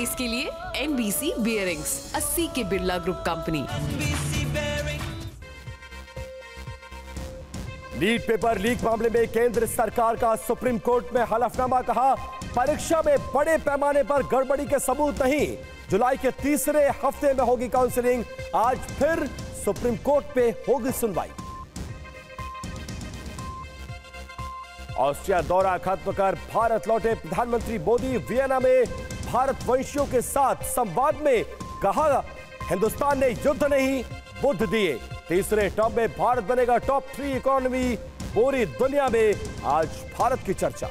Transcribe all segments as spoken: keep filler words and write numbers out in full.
Race के लिए NBC bearings, अस्सी के Birla group company. NEET paper leak मामले में केंद्र सरकार का सुप्रीम कोर्ट में हलफनामा, कहा परीक्षा में बड़े पैमाने पर गड़बड़ी के सबूत नहीं। जुलाई के तीसरे हफ्ते में होगी काउंसलिंग। आज फिर सुप्रीम कोर्ट पे होगी सुनवाई। ऑस्ट्रिया दौरा खत्म कर भारत लौटे प्रधानमंत्री मोदी वियना में भारतवंशियों के साथ संवाद में कहा हिंदुस्तान ने युद्ध नहीं बुद्ध दिए। तीसरे टर्म में भारत बनेगा टॉप थ्री इकोनॉमी। पूरी दुनिया में आज भारत की चर्चा।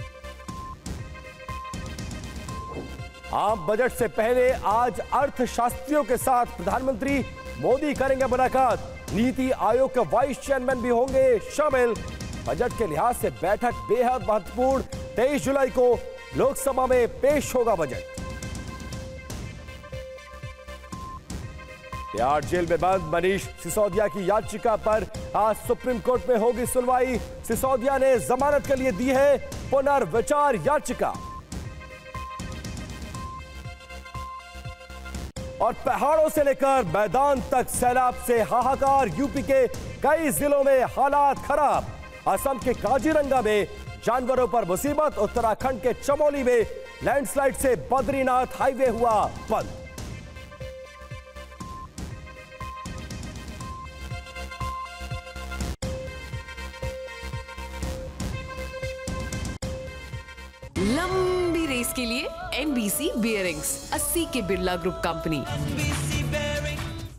आम बजट से पहले आज अर्थशास्त्रियों के साथ प्रधानमंत्री मोदी करेंगे मुलाकात। नीति आयोग के वाइस चेयरमैन भी होंगे शामिल। बजट के लिहाज से बैठक बेहद महत्वपूर्ण। तेईस जुलाई को लोकसभा में पेश होगा बजट। तिहाड़ जेल में बंद मनीष सिसोदिया की याचिका पर आज सुप्रीम कोर्ट में होगी सुनवाई। सिसोदिया ने जमानत के लिए दी है पुनर्विचार याचिका। और पहाड़ों से लेकर मैदान तक सैलाब से हाहाकार। यूपी के कई जिलों में हालात खराब। असम के काजीरंगा में जानवरों पर मुसीबत। उत्तराखंड के चमोली में लैंडस्लाइड से बद्रीनाथ हाईवे हुआ बंद। लंबी रेस के लिए एनबीसी बियरिंग्स, अस्सी के बिरला ग्रुप कंपनी।